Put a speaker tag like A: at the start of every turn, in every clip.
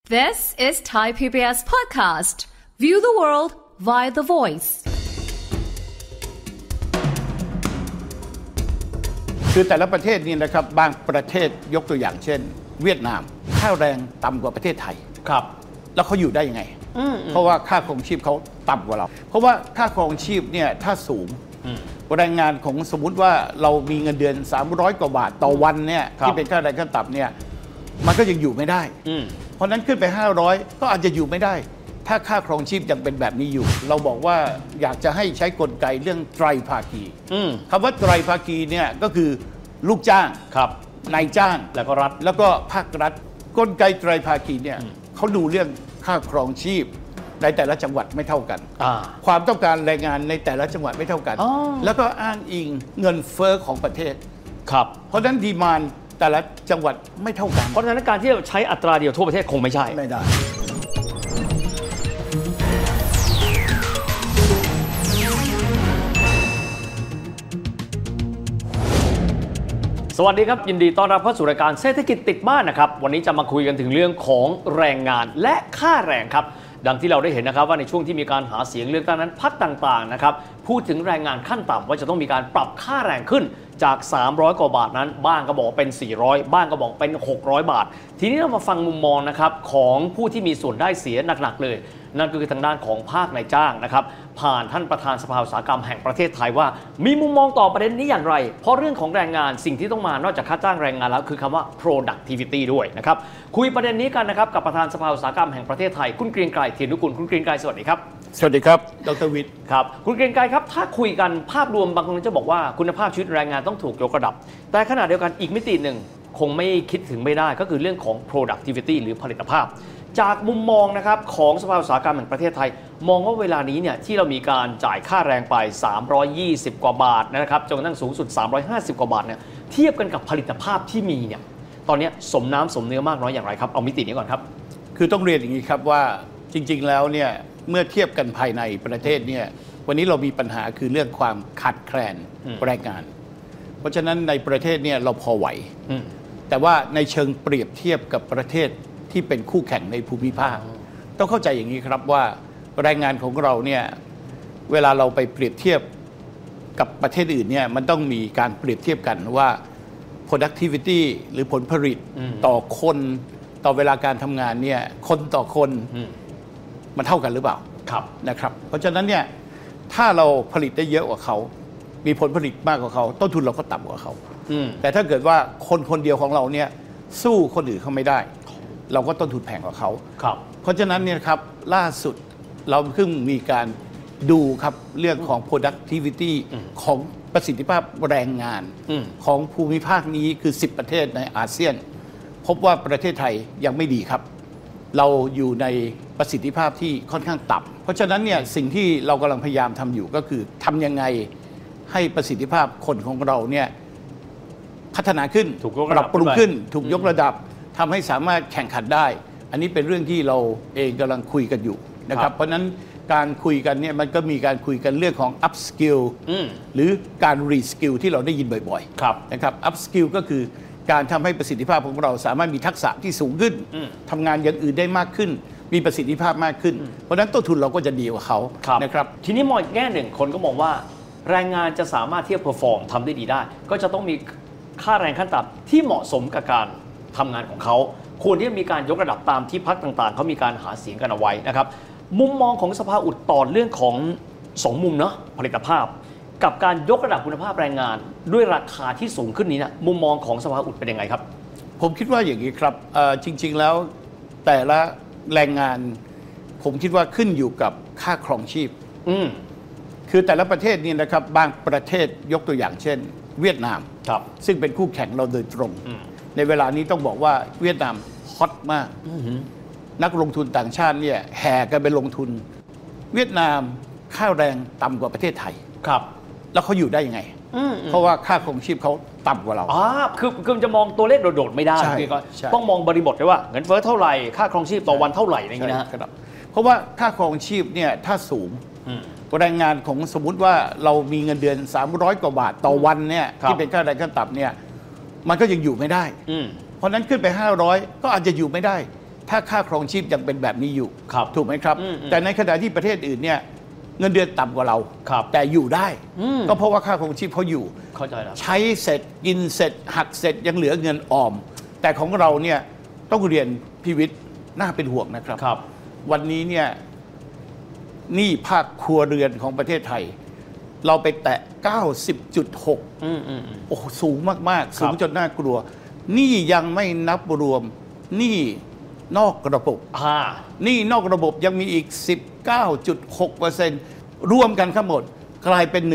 A: This is Thai PBS podcast. View the world via the voice.
B: คือแต่ละประเทศนี่นะครับบางประเทศยกตัวอย่างเช่นเวียดนามค่าแรงต่ำกว่าประเทศไทย
C: ครับ
B: แล้วเขาอยู่ได้ยังไงเพราะว่าค่าครองชีพเขาต่ำกว่าเราเพราะว่าค่าครองชีพเนี่ยถ้าสูงแรงงานของสมมุติว่าเรามีเงินเดือน300กว่าบาทต่อวันเนี่ยที่เป็นค่าแรงขั้นต่ำเนี่ยมันก็ยังอยู่ไม่ได้เพราะนั้นขึ้นไป500ก็อาจจะอยู่ไม่ได้ถ้าค่าครองชีพยังเป็นแบบนี้อยู่เราบอกว่าอยากจะให้ใช้กลไกเรื่องไตรภาคีคำว่าไตรภาคีเนี่ยก็คือลูกจ้างนายจ้าง
C: แล้วก็รัฐ
B: แล้วก็ภาครัฐกลไกไตรภาคีเนี่ยเขาดูเรื่องค่าครองชีพในแต่ละจังหวัดไม่เท่ากันความต้องการแรงงานในแต่ละจังหวัดไม่เท่ากันแล้วก็อ้างอิงเงินเฟ้อของประเทศ
C: ครับ
B: เพราะฉะนั้นดีมานด์แต่ละจังหวัดไม่เท่ากัน
C: เพราะฉะนั้นการที่จะใช้อัตราเดียวทั่วประเทศคงไม่ใช่สวัสดีครับยินดีต้อนรับเข้าสู่รายการเศรษฐกิจติดบ้านนะครับวันนี้จะมาคุยกันถึงเรื่องของแรงงานและค่าแรงครับดังที่เราได้เห็นนะครับว่าในช่วงที่มีการหาเสียงเลือกตั้งนั้นพรรคต่างๆนะครับพูดถึงแรงงานขั้นต่ำว่าจะต้องมีการปรับค่าแรงขึ้นจาก300กว่าบาทนั้นบ้างก็บอกเป็น400บ้างก็บอกเป็น600บาททีนี้เรามาฟังมุมมองนะครับของผู้ที่มีส่วนได้เสียหนักๆเลยนั่นก็คือทางด้านของภาคนายจ้างนะครับผ่านท่านประธานสภาอุตสาหกรรมแห่งประเทศไทยว่ามีมุมมองต่อประเด็นนี้อย่างไรเพราะเรื่องของแรงงานสิ่งที่ต้องมานอกจากค่าจ้างแรงงานแล้วคือคำว่า productivity ด้วยนะครับคุยประเด็นนี้กันนะครับกับประธานสภาอุตสาหกรรมแห่งประเทศไทยคุณเกรียงไกรเทียนนุกูลคุณเกรียงไกรสวัสดีครับ
B: สวัสดีครับดร.วิทย์
C: ครับคุณเกรียงไกรครับถ้าคุยกันภาพรวมบางคนจะบอกว่าคุณภาพชีวิตแรงงานต้องถูกยกระดับแต่ขณะเดียวกันอีกมิติหนึ่งคงไม่คิดถึงไม่ได้ก็คือเรื่องของ productivity หรือผลิตภาพจากมุมมองนะครับของสภาอุตสาหกรรมแห่งประเทศไทยมองว่าเวลานี้เนี่ยที่เรามีการจ่ายค่าแรงไป320กว่าบาทนะครับจนกระทั่งสูงสุด350กว่าบาทเนี่ยเทียบกันกับผลิตภาพที่มีเนี่ยตอนนี้สมน้ำสมเนื้อมากน้อยอย่างไรครับเอามิตินี้ก่อนครับ
B: คือต้องเรียนอย่างนี้ครับว่าจริงๆแล้วเนี่ยเมื่อเทียบกันภายในประเทศเนี่ยวันนี้เรามีปัญหาคือเรื่องความขาดแคลนแรงงานเพราะฉะนั้นในประเทศเนี่ยเราพอไหวแต่ว่าในเชิงเปรียบเทียบกับประเทศที่เป็นคู่แข่งในภูมิภาคต้องเข้าใจอย่างนี้ครับว่าแรงงานของเราเนี่ยเวลาเราไปเปรียบเทียบกับประเทศอื่นเนี่ยมันต้องมีการเปรียบเทียบกันว่า productivity หรือผลผลิตต่อคนต่อเวลาการทำงานเนี่ยคนต่อคนมันเท่ากันหรือเปล่านะครับเพราะฉะนั้นเนี่ยถ้าเราผลิตได้เยอะกว่าเขามีผลผลิตมากกว่าเขาต้นทุนเราก็ต่ำกว่าเขาแต่ถ้าเกิดว่าคนคนเดียวของเราเนี่ยสู้คนอื่นเขาไม่ได้เราก็ต้นทุนแพงกว่าเขาเพราะฉะนั้นเนี่ยครับล่าสุดเราเพิ่งมีการดูครับเรื่องของ productivity ของประสิทธิภาพแรงงานของภูมิภาคนี้คือ10ประเทศในอาเซียนพบว่าประเทศไทยยังไม่ดีครับเราอยู่ในประสิทธิภาพที่ค่อนข้างต่ำเพราะฉะนั้นเนี่ยสิ่งที่เรากำลังพยายามทำอยู่ก็คือทำยังไงให้ประสิทธิภาพคนของเราเนี่ยพัฒนาขึ้นปรับปรุงขึ้นถูกยกระดับทำให้สามารถแข่งขันได้อันนี้เป็นเรื่องที่เราเองกำลังคุยกันอยู่นะครับเพราะฉะนั้นการคุยกันเนี่ยมันก็มีการคุยกันเรื่องของ up skill หรือการ re skill ที่เราได้ยินบ่อยๆนะครับ up skill ก็คือการทำให้ประสิทธิภาพของเราสามารถมีทักษะที่สูงขึ้นทำงานอย่างอื่นได้มากขึ้นมีประสิทธิภาพมากขึ้นเพราะฉะนั้นต้นทุนเราก็จะดีกว่าเขานะครับ
C: ทีนี้มองอีกแง่หนึ่งคนก็มองว่าแรงงานจะสามารถที่จะเพอร์ฟอร์มทำได้ดีได้ก็จะต้องมีค่าแรงขั้นต่ำที่เหมาะสมกับการทำงานของเขาควรที่จะมีการยกระดับตามที่พรรคต่างๆเขามีการหาเสียงกันเอาไว้นะครับมุมมองของสภาอุดต่อเรื่องของ2มุมเนาะผลิตภาพกับการยกระดับคุณภาพแรงงานด้วยราคาที่สูงขึ้นนี้นะมุมมองของสภาอุดเป็นยังไงครับ
B: ผมคิดว่าอย่างนี้ครับจริงๆแล้วแต่ละแรงงานผมคิดว่าขึ้นอยู่กับค่าครองชีพคือแต่ละประเทศนี่นะครับบางประเทศยกตัวอย่างเช่นเวียดนามซึ่งเป็นคู่แข่งเราโดยตรงในเวลานี้ต้องบอกว่าเวียดนามฮอตมากนักลงทุนต่างชาติเนี่ยแห่กันไปลงทุนเวียดนามค่าแรงต่ำกว่าประเทศไทยแล้วเขาอยู่ได้ยังไงเพราะว่าค่าครองชีพเขาต่ำกว่าเรา
C: คือจะมองตัวเลขโดดๆไม่ได้ต้องมองบริบทด้วยว่าเงินเฟ้อเท่าไหร่ค่าครองชีพต่อวันเท่าไหร่อะไรอย่างนี้นะครับ
B: เพราะว่าค่าครองชีพเนี่ยถ้าสูงแรงงานของสมมุติว่าเรามีเงินเดือน300กว่าบาทต่อวันเนี่ยที่เป็นค่าแรงขั้นต่ำเนี่ยมันก็ยังอยู่ไม่ได้เพราะนั้นขึ้นไป500ก็อาจจะอยู่ไม่ได้ถ้าค่าครองชีพยังเป็นแบบนี้อยู่
C: ครับ
B: ถูกไหมครับ แต่ในขณะที่ประเทศอื่นเนี่ยเงินเดือนต่ำกว่าเรา
C: ครับ
B: แต่อยู่ได้ ก็เพราะว่าค่าครองชีพเขาอยู่
C: เข้าใจแล้ว
B: ใช้เสร็จกินเสร็จหักเสร็จยังเหลือเงินออม แต่ของเราเนี่ยต้องเรียนพิวิทย์น่าเป็นห่วงนะครับ
C: ครับ
B: วันนี้เนี่ยหนี้ภาคครัวเรือนของประเทศไทย เราไปแตะ 90.6 โอ้โหสูงมากๆ สูงจนน่ากลัวหนี้ยังไม่นับรวมหนี้นอกระบบหนี้นอกระบบยังมีอีก 19.6% รวมกันทั้งหมดกลายเป็น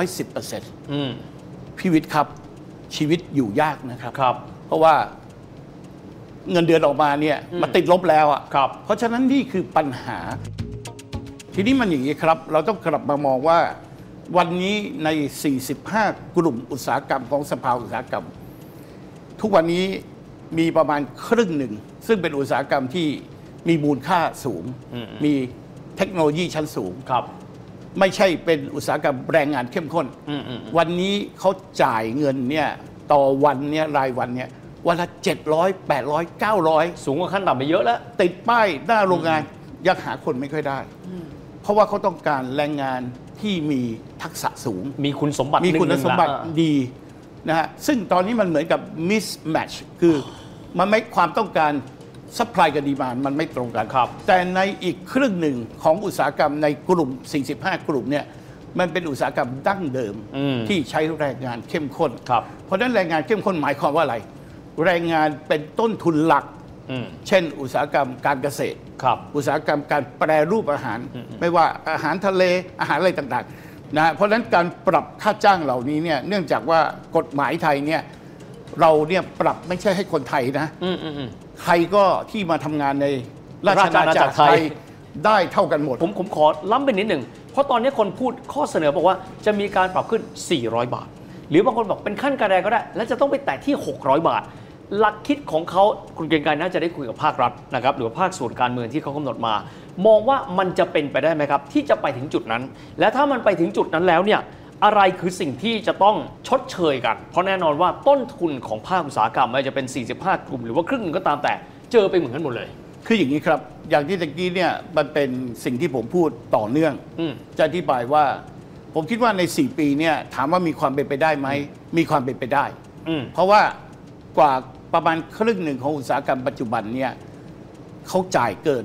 B: 110%พี่วิทย์ครับชีวิตอยู่ยากนะครับ เพราะว่าเงินเดือนออกมาเนี่ยมาติดลบแล้วอ่ะเพราะฉะนั้นนี่คือปัญหา ทีนี้มันอย่างนี้ครับ เราต้องกลับมามองว่าวันนี้ใน 45 กลุ่มอุตสาหกรรมของสภาอุตสาหกรรม ทุกวันนี้มีประมาณครึ่งหนึ่งซึ่งเป็นอุตสาหกรรมที่มีมูลค่าสูง มีเทคโนโลยีชั้นสูงไม่ใช่เป็นอุตสาหกรรมแรงงานเข้มข้นวันนี้เขาจ่ายเงินเนี่ยต่อวันเนี่ยรายวันเนี่ยวันละ700 800 900
C: สูงกว่าขั้นต่ำไปเยอะแล้ว
B: ติดป้ายหน้าโรงงานยังหาคนไม่ค่อยได้เพราะว่าเขาต้องการแรงงานที่มีทักษะสูง
C: มีคุณสมบัติ
B: ดีนะฮะซึ่งตอนนี้มันเหมือนกับ mismatch คือมันไม่ความต้องการ supply กับ demand มันไม่ตรงกันแต่ในอีกครึ่งหนึ่งของอุตสาหกรรมในกลุ่ม 45 กลุ่มเนี่ยมันเป็นอุตสาหกรรมดั้งเดิมที่ใช้แรงงานเข้มข้นเพราะฉะนั้นแรงงานเข้มข้นหมายความว่าอะไรแรงงานเป็นต้นทุนหลักเช่นอุตสาหกรรมการเกษตรอุตสาหกรรมการแปรรูปอาหารไม่ว่าอาหารทะเลอาหารอะไรต่างๆนะเพราะฉะนั้นการปรับค่าจ้างเหล่านี้เนี่ยเนื่องจากว่ากฎหมายไทยเนี่ยเราเนี่ยปรับไม่ใช่ให้คนไทยนะใครก็ที่มาทำงานในราชอาณาจักรไทยได้เท่ากันหมด
C: ผมขอล้ำไปนิดหนึ่งเพราะตอนนี้คนพูดข้อเสนอบอกว่าจะมีการปรับขึ้น400 บาทหรือบางคนบอกเป็นขั้นกระไดก็ได้และจะต้องไปแตะที่600 บาทหลักคิดของเขาคุณเกรียงไกรน่าจะได้คุยกับภาครัฐนะครับหรือภาคส่วนการเมืองที่เขากำหนดมามองว่ามันจะเป็นไปได้ไหมครับที่จะไปถึงจุดนั้นและถ้ามันไปถึงจุดนั้นแล้วเนี่ยอะไรคือสิ่งที่จะต้องชดเชยกันเพราะแน่นอนว่าต้นทุนของภาคอุตสาหกรรมไม่ว่าจะเป็น45 กลุ่มหรือว่าครึ่งนึงก็ตามแต่เจอไปเหมือนกันหมดเลย
B: คืออย่างนี้ครับอย่างที่ตะกี้เนี่ยมันเป็นสิ่งที่ผมพูดต่อเนื่องจะอธิบายว่าผมคิดว่าใน4 ปีเนี่ยถามว่ามีความเป็นไปได้ไหมมีความเป็นไปได้เพราะว่ากว่าประมาณครึ่งหนึ่งของอุตสาหกรรมปัจจุบันเนี่ยเขาจ่ายเกิน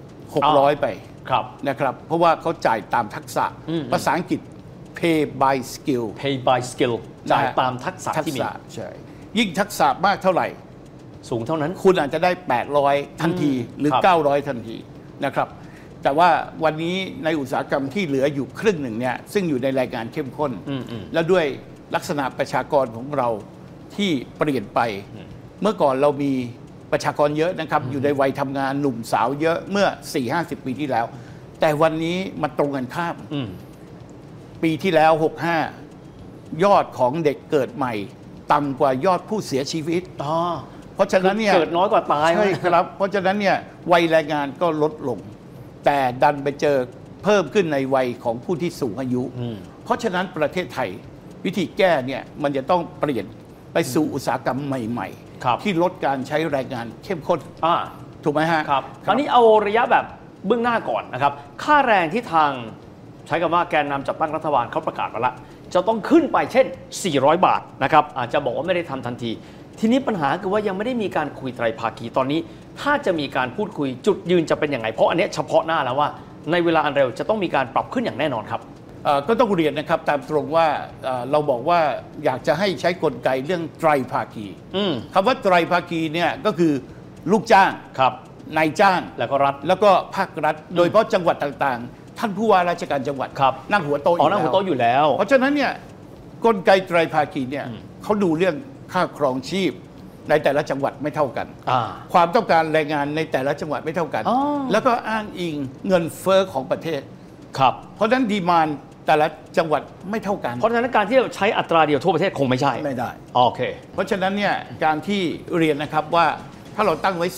B: 600ไปนะครับเพราะว่าเขาจ่ายตามทักษะภาษาอังกฤษ pay by skill
C: จ่ายตามทักษะที่มี
B: ใช่ยิ่งทักษะมากเท่าไหร่
C: สูงเท่านั้น
B: คุณอาจจะได้800ทันทีหรือ900ทันทีนะครับแต่ว่าวันนี้ในอุตสาหกรรมที่เหลืออยู่ครึ่งหนึ่งเนี่ยซึ่งอยู่ในรายงานเข้มข้นและด้วยลักษณะประชากรของเราที่เปลี่ยนไปเมื่อก่อนเรามีประชากรเยอะนะครับอยู่ในวัยทำงานหนุ่มสาวเยอะเมื่อ 4-50 ปีที่แล้วแต่วันนี้มาตรงกันข้ามปีที่แล้ว65ยอดของเด็กเกิดใหม่ต่ำกว่ายอดผู้เสียชีวิตเพราะฉะนั้นเนี่ย
C: เกิดน้อยกว่าตาย
B: ใช่ครับเพราะฉะนั้นเนี่ยวัยแรงงานก็ลดลงแต่ดันไปเจอเพิ่มขึ้นในวัยของผู้ที่สูงอายุเพราะฉะนั้นประเทศไทยวิธีแก้เนี่ยมันจะต้องเปลี่ยนไปสู่อุตสาหกรรมใหม่ๆที่ลดการใช้แรงงานเข้มข้นถูกไหมฮะ
C: ครับตอนนี้เอาระยะแบบเบื้องหน้าก่อนนะครับค่าแรงที่ทางใช้คำว่าแกนนำจัดตั้งรัฐบาลเขาประกาศมาแล้วจะต้องขึ้นไปเช่น400 บาทนะครับอาจจะบอกว่าไม่ได้ทำทันทีทีนี้ปัญหาคือว่ายังไม่ได้มีการคุยไตรภาคีตอนนี้ถ้าจะมีการพูดคุยจุดยืนจะเป็นยังไงเพราะอันนี้เฉพาะหน้าแล้วว่าในเวลาอันเร็วจะต้องมีการปรับขึ้นอย่างแน่นอนครับ
B: ก็ต้องเรียนนะครับตามตรงว่าเราบอกว่าอยากจะให้ใช้กลไกเรื่องไตรภาคีคำว่าไตรภาคีเนี่ยก็คือลูกจ้างนายจ้าง
C: แล้วก็รัฐ
B: แล้วก็ภาครัฐโดยเฉพาะจังหวัดต่างๆท่านผู้ว่าราชการจังหวัดนั่งหัวโต๊ะ
C: อยู่แล้ว
B: เพราะฉะนั้นเนี่ยกลไกไตรภาคีเนี่ยเขาดูเรื่องค่าครองชีพในแต่ละจังหวัดไม่เท่ากันความต้องการแรงงานในแต่ละจังหวัดไม่เท่ากันแล้วก็อ้างอิงเงินเฟ้อของประเทศเพราะฉะนั้นดีมานด์แต่ละจังหวัดไม่เท่ากัน
C: เพราะฉะนั้นการที่เราใช้อัตราเดียวทั่วประเทศคงไม่
B: ได้
C: โอเค
B: เพราะฉะนั้นเนี่ยการที่เรียนนะครับว่าถ้าเราตั้งไว้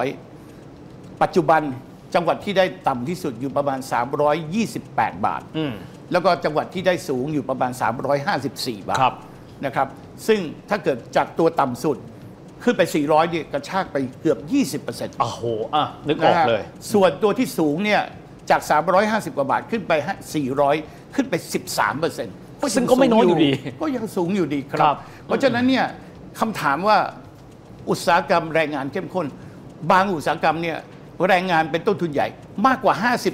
B: 400ปัจจุบันจังหวัดที่ได้ต่ำที่สุดอยู่ประมาณ328 บาทแล้วก็จังหวัดที่ได้สูงอยู่ประมาณ354 บาทนะครับซึ่งถ้าเกิดจากตัวต่ำสุดขึ้นไป400เนี่ยกระชากไปเกือบ 20%
C: โอ้โหนึกออกเลย
B: ส่วนตัวที่สูงเนี่ยจาก350กว่าบาทขึ้นไป400ขึ้นไป 13%
C: ซึ่งก็ไม่น้อยอยู่ดี
B: ก็ยังสูงอยู่ดีค
C: ครั
B: รับ เพราะฉะนั้นเนี่ยคำถามว่าอุตสาหกรรมแรงงานเข้มข้นบางอุตสาหกรรมเนี่ยแรงงานเป็นต้นทุนใหญ่มากกว่า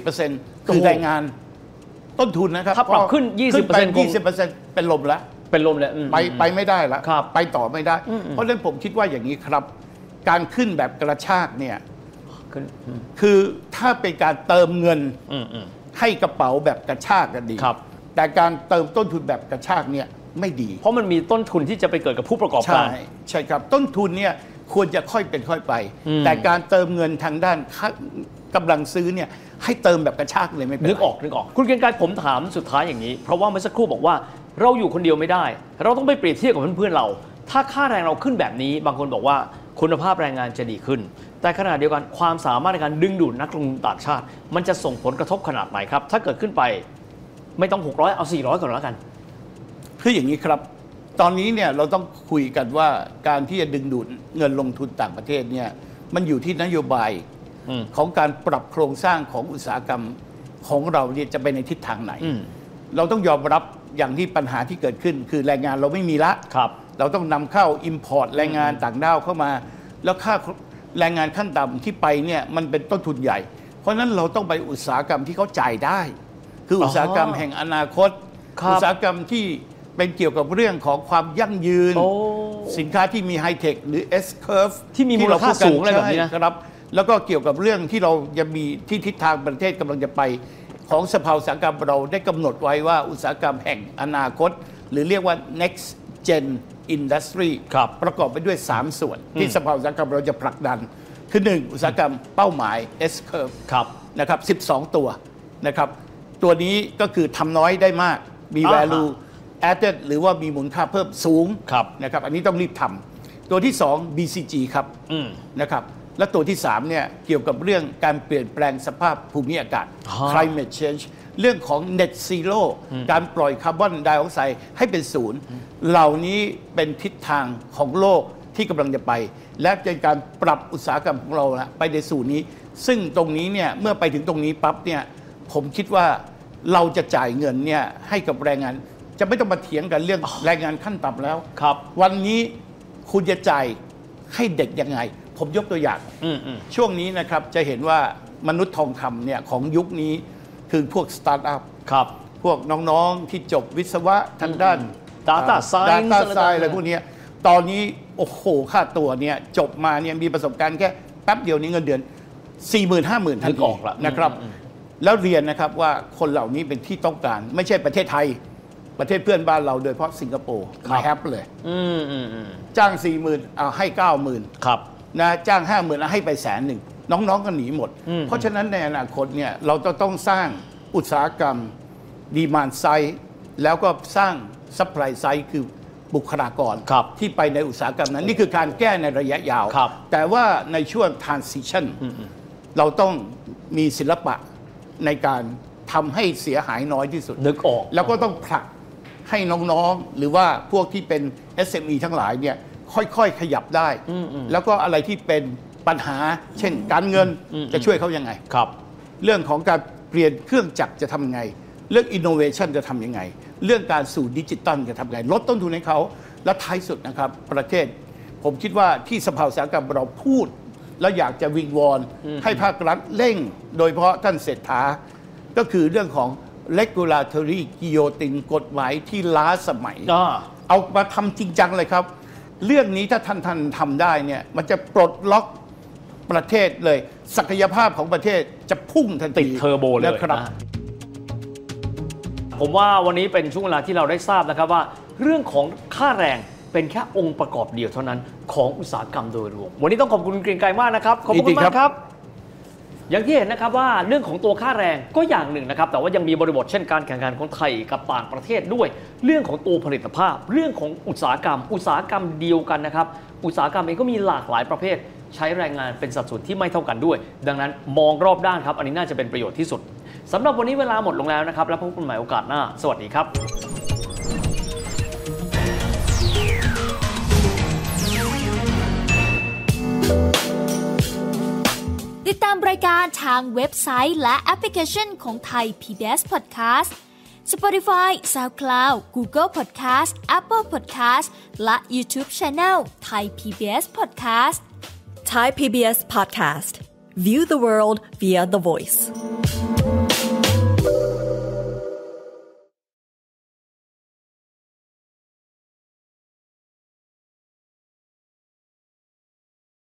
B: 50% คือแรงงานต้นทุนนะครับ
C: ถ้าปรับขึ้น 20%
B: 20% เป็นลมแล้ว
C: เป็นลมเลย
B: ไปไม่ได้แล้ว
C: ครับ
B: ไปต่อไม่ได้ เพราะฉะนั้นผมคิดว่าอย่างนี้ครับ การขึ้นแบบกระชากเนี่ย
C: ขึ้น
B: คือถ้าเป็นการเติมเงินให้กระเป๋าแบบกระชากกันดี
C: ครับ
B: แต่การเติมต้นทุนแบบกระชากเนี่ยไม่ดี
C: เพราะมันมีต้นทุนที่จะไปเกิดกับผู้ประกอบการ
B: ใช่ครับต้นทุนเนี่ยควรจะค่อยเป็นค่อยไป แต่การเติมเงินทางด้านกำลังซื้อเนี่ยให้เติมแบบกระชากเลยไม่เป็นไร
C: นึกออกคุณเกรียงไกรผมถามสุดท้ายอย่างนี้ เพราะว่าเมื่อสักครู่บอกว่าเราอยู่คนเดียวไม่ได้ เราต้องไปเปรียบเทียบกับเพื่อนๆเรา ถ้าค่าแรงเราขึ้นแบบนี้ บางคนบอกว่าคุณภาพแรงงานจะดีขึ้น แต่ขณะเดียวกันความสามารถในการดึงดูดนักลงทุนต่างชาติ มันจะส่งผลกระทบขนาดไหนครับถ้าเกิดขึ้นไปไม่ต้อง600เอา400ก่อนแล้วกัน
B: คืออย่างนี้ครับ ตอนนี้เนี่ยเราต้องคุยกันว่าการที่จะดึงดูดเงินลงทุนต่างประเทศเนี่ยมันอยู่ที่นโยบายของการปรับโครงสร้างของอุตสาหกรรมของเราเนี่ยจะไปในทิศทางไหน เราต้องยอมรับอย่างที่ปัญหาที่เกิดขึ้น คือแรงงานเราไม่มีละ
C: ครับ
B: เราต้องนำเข้า import แรงงานต่างด้าวเข้ามา แล้วค่าแรงงานขั้นต่ำที่ไปเนี่ยมันเป็นต้นทุนใหญ่ เพราะฉะนั้นเราต้องไปอุตสาหกรรมที่เขาจ่ายได้ คืออุตสาหกรรมแห่งอนาคต
C: ครับ
B: อุตสาหกรรมที่เป็นเกี่ยวกับเรื่องของความยั่งยืน สินค้าที่มีไฮเทคหรือ S curve
C: ที่มีมูลค่าสูงอะไรแบบนี้นะ
B: ใช่ครับ แล้วก็เกี่ยวกับเรื่องที่เราจะมีที่ทิศทางประเทศกำลังจะไปของสภาอุตสาหกรรมเราได้กำหนดไว้ว่าอุตสาหกรรมแห่งอนาคต หรือเรียกว่า next gen industry
C: ครับ
B: ประกอบไปด้วย 3 ส่วน ที่สภาอุตสาหกรรมเราจะผลักดัน คือ 1 อุตสาหกรรมเป้าหมาย S curve
C: ครับ
B: นะครับ12 ตัวนะครับตัวนี้ก็คือทำน้อยได้มากมี value added หรือว่ามีมูลค่าเพิ่มสูง
C: ครับ
B: นะครับอันนี้ต้องรีบทำตัวที่ 2 BCG ครับนะครับและตัวที่ 3เนี่ยเกี่ยวกับเรื่องการเปลี่ยนแปลงสภาพภูมิอากาศ climate change เรื่องของ net zero การปล่อยคาร์บอนไดออกไซด์ให้เป็นศูนย์เหล่านี้เป็นทิศทางของโลกที่กำลังจะไป และเป็นการปรับอุตสาหกรรมของเราไปในสู่นี้ ซึ่งตรงนี้เนี่ยเมื่อไปถึงตรงนี้ปั๊บเนี่ยผมคิดว่าเราจะจ่ายเงินเนี่ยให้กับแรงงานจะไม่ต้องมาเถียงกันเรื่องแรงงานขั้นต่ำแล้ว
C: ครับ
B: วันนี้คุณจะจ่ายให้เด็กยังไง ผมยกตัวอย่างช่วงนี้นะครับจะเห็นว่ามนุษย์ทองคำเนี่ยของยุคนี้คือพวกสตาร์ทอัพ
C: ครับ
B: พวกน้องๆที่จบวิศวะทางด้าน
C: Data Science
B: Data Science อะไรพวกนี้ตอนนี้โอ้โหค่าตัวเนี่ยจบมาเนี่ยมีประสบการณ์แค่แป๊บเดียวนี้เงินเดือน 40,000-50,000 ทัน
C: นึก
B: ที
C: ออกละ
B: นะครับแล้วเรียนนะครับว่าคนเหล่านี้เป็นที่ต้องการไม่ใช่ประเทศไทยประเทศเพื่อนบ้านเราโดยเฉพาะสิงคโปร์มาแฮปเลยจ้าง 40,000เอาให้ 90,000
C: ครับ
B: นะจ้าง 50,000แล้วให้ไป100,000น้องๆก็หนีหมด เพราะฉะนั้นในอนาคตเนี่ยเราจะต้องสร้างอุตสาหกรรมดีมานด์ไซด์แล้วก็สร้างซัพพลายไซด์คือบุคลากร
C: ครับ
B: ที่ไปในอุตสาหกรรมนั้นนี่คือการแก้ในระยะยาว
C: ครับ
B: แต่ว่าในช่วง transition เราต้องมีศิลปะในการทำให้เสียหายน้อยที่สุด
C: นึกออก
B: แล้วก็ต้องผลักให้น้องๆ หรือว่าพวกที่เป็น SME ทั้งหลายเนี่ยค่อยๆ ขยับได้ แล้วก็อะไรที่เป็นปัญหา เช่นการเงินจะช่วยเขายังไง
C: ครับ
B: เรื่องของการเปลี่ยนเครื่องจักรจะทำยังไง เรื่อง innovation จะทำยังไง เรื่องการสู่ดิจิตอลจะทำยังไง ลดต้นทุนให้เขา และท้ายสุดนะครับ ประเทศ ผมคิดว่าที่สภาอุตสาหกรรมเราพูด แล้วอยากจะวิงวอนให้ภาครัฐเร่ง โดยเฉพาะท่านเศรษฐา ก็คือเรื่องของ regulatory guillotine กฎหมายที่ล้าสมัย เอามาทำจริงจังเลยครับ เรื่องนี้ถ้าท่านทำได้เนี่ยมันจะปลดล็อกประเทศเลย ศักยภาพของประเทศจะพุ่งทันที
C: ติดเทอร์โบเลย
B: นะครับ
C: นะผมว่าวันนี้เป็นช่วงเวลาที่เราได้ทราบนะครับว่าเรื่องของค่าแรงเป็นแค่องค์ประกอบเดียวเท่านั้นของอุตสาหกรรมโดยรวมวันนี้ต้องขอบคุณเกรียงไกรมากนะครับขอบคุณมากครับ อย่างที่เห็นนะครับว่าเรื่องของตัวค่าแรงก็อย่างหนึ่งนะครับแต่ว่ายังมีบริบทเช่นการแข่งขันของไทยกับต่างประเทศด้วย เรื่องของตัวผลิตภาพ เรื่องของอุตสาหกรรมเดียวกันนะครับอุตสาหกรรมเองก็มีหลากหลายประเภทใช้แรงงานเป็นสัดส่วนที่ไม่เท่ากันด้วย ดังนั้นมองรอบด้านครับอันนี้น่าจะเป็นประโยชน์ที่สุดสำหรับวันนี้เวลาหมดลงแล้วนะครับแล้วพบกันใหม่โอกาสหน้าสวัสดีครับ
D: ติดตามรายการทางเว็บไซต์และแอปพลิเคชันของไทย PBS Podcast Spotify, SoundCloud, Google Podcast, Apple Podcast และ YouTube Channel Thai PBS Podcast
E: Thai PBS Podcast. View the world via the voice.